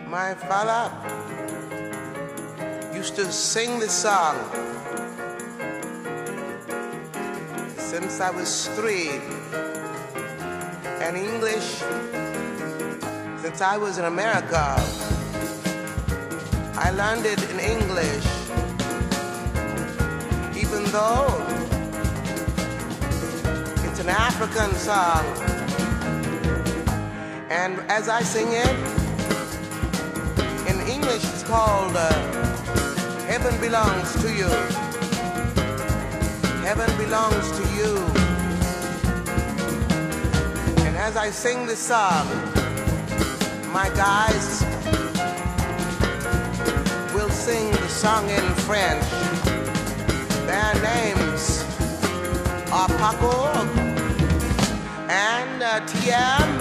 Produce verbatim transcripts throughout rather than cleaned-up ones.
My father used to sing this song since I was three, and English since I was in America. I learned it in English, even though it's an African song. And as I sing it, in English it's called uh, Heaven Belongs to You. Heaven belongs to you. And as I sing this song, my guys will sing the song in French. Their names are Paco and uh, T M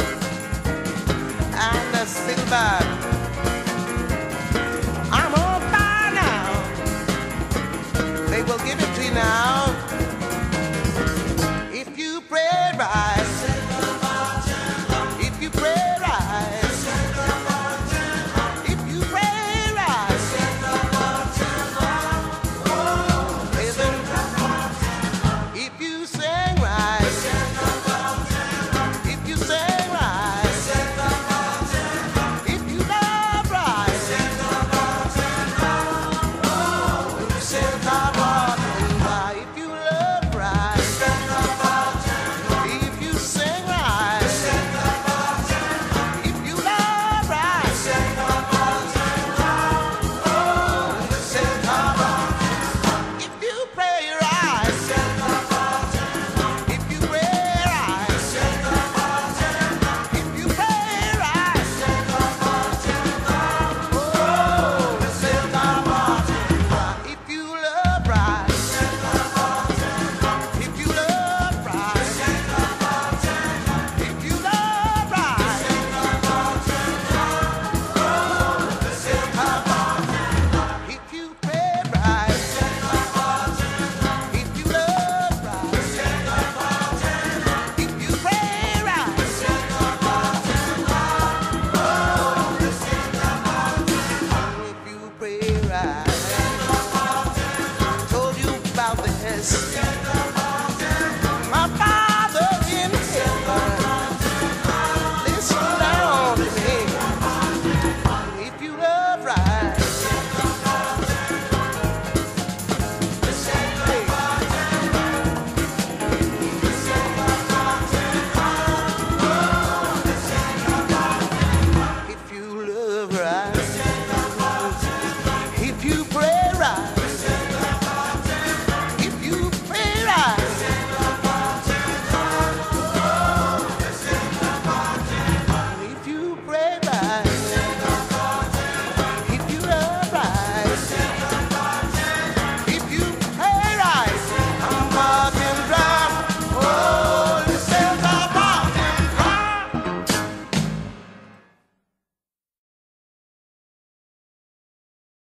and uh, Silver. I'm on fire now. They will give it to you now.